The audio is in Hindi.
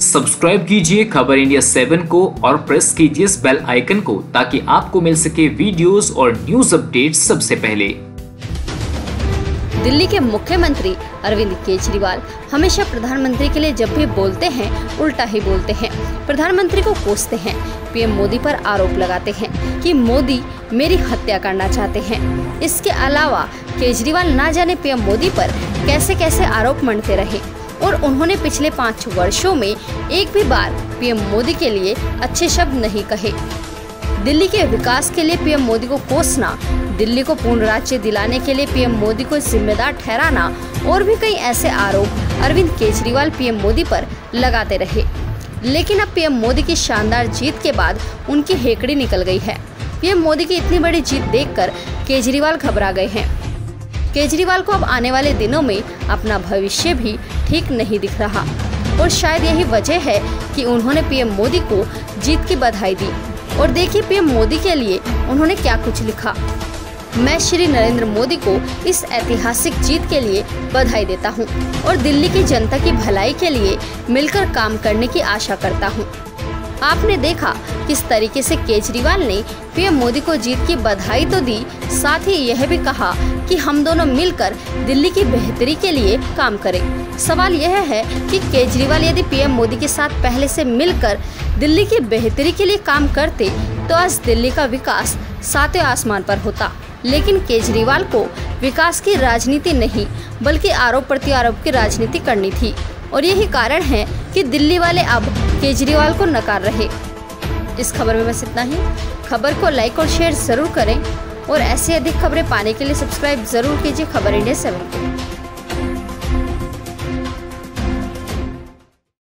सब्सक्राइब कीजिए खबर इंडिया 7 को और प्रेस कीजिए इस बेल आइकन को ताकि आपको मिल सके वीडियोस और न्यूज अपडेट सबसे पहले। दिल्ली के मुख्यमंत्री अरविंद केजरीवाल हमेशा प्रधानमंत्री के लिए जब भी बोलते हैं उल्टा ही बोलते हैं। प्रधानमंत्री को कोसते हैं, पीएम मोदी पर आरोप लगाते हैं कि मोदी मेरी हत्या करना चाहते हैं। इसके अलावा केजरीवाल ना जाने पीएम मोदी पर कैसे कैसे आरोप मढ़ते रहे और उन्होंने पिछले 5 वर्षों में एक भी बार पीएम मोदी के लिए अच्छे शब्द नहीं कहे। दिल्ली के विकास के लिए पीएम मोदी को कोसना, दिल्ली को पूर्ण राज्य दिलाने के लिए पीएम मोदी को जिम्मेदार ठहराना और भी कई ऐसे आरोप अरविंद केजरीवाल पीएम मोदी पर लगाते रहे। लेकिन अब पीएम मोदी की शानदार जीत के बाद उनकी हेकड़ी निकल गई है। पीएम मोदी की इतनी बड़ी जीत देखकर केजरीवाल घबरा गए हैं। केजरीवाल को अब आने वाले दिनों में अपना भविष्य भी ठीक नहीं दिख रहा और शायद यही वजह है कि उन्होंने पीएम मोदी को जीत की बधाई दी। और देखिए पीएम मोदी के लिए उन्होंने क्या कुछ लिखा। मैं श्री नरेंद्र मोदी को इस ऐतिहासिक जीत के लिए बधाई देता हूं और दिल्ली की जनता की भलाई के लिए मिलकर काम करने की आशा करता हूं। आपने देखा किस तरीके से केजरीवाल ने पीएम मोदी को जीत की बधाई तो दी, साथ ही यह भी कहा कि हम दोनों मिलकर दिल्ली की बेहतरी के लिए काम करें। सवाल यह है कि केजरीवाल यदि पीएम मोदी के साथ पहले से मिलकर दिल्ली की बेहतरी के लिए काम करते तो आज दिल्ली का विकास सातवें आसमान पर होता। लेकिन केजरीवाल को विकास की राजनीति नहीं बल्कि आरोप प्रत्यारोप की राजनीति करनी थी और यही कारण है कि दिल्ली वाले अब केजरीवाल को नकार रहे। इस खबर में बस इतना ही। खबर को लाइक और शेयर जरूर करें और ऐसी अधिक खबरें पाने के लिए सब्सक्राइब जरूर कीजिए खबर इंडिया 7 को।